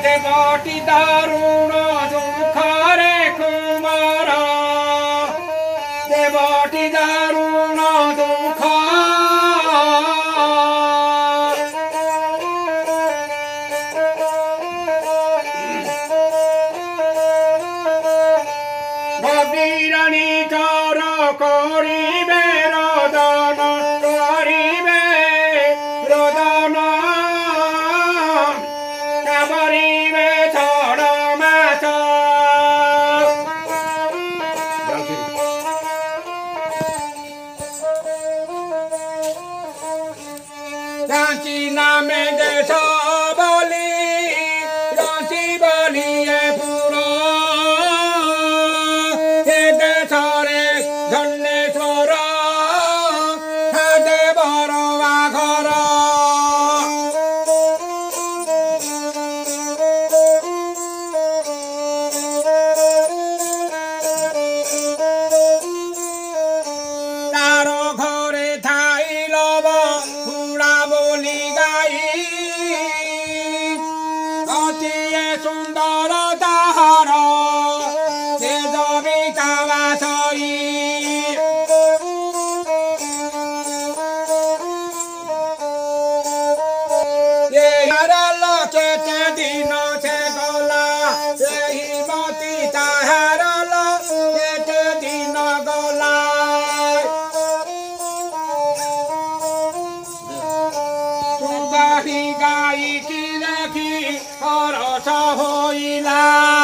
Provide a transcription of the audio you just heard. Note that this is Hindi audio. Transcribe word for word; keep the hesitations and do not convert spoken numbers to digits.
देवटी दारुण दुखरे कुमार देवटी दारुण दुख भगीरणी चर करिबे रोदन करिबे रोदन करिबे छड़ माछ रांची नामे देश बोली रांची बोली धन्येश्वर देवर बाघर तार घरे थाई लव बुढ़ा बोली गाई अति सुंदर ताहार से जबिता बासई केते दिन से गला यही मती ताहार केते दिन गला सुबाही गाई की देखी हरस होइला।